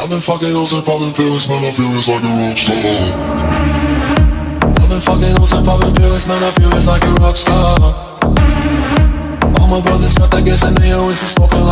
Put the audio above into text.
I've been fucking hoes and popping pills, man, I feel it's like a rock star. I've been fucking hoes and popping pills, man, I feel it's like a rock star. All my brothers got that gas and they always be smoking